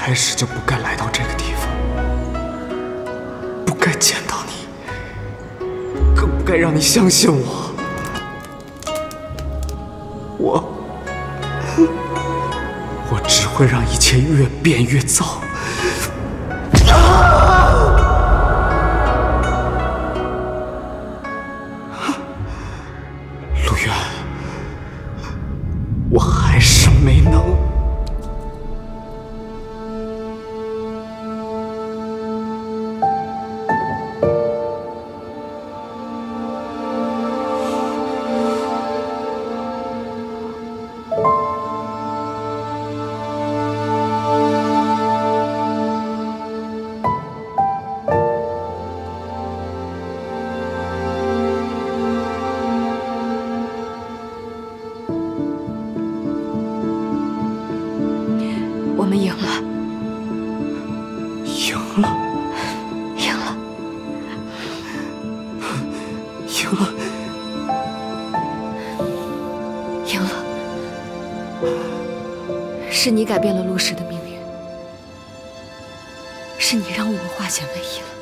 开始就不该来到这个地方，不该见到你，更不该让你相信我。我只会让一切越变越糟。陆渊，我还是没能。 我们赢了， 赢了， 赢了， 赢了， 赢了！是你改变了陆氏的命运，是你让我们化险为夷了。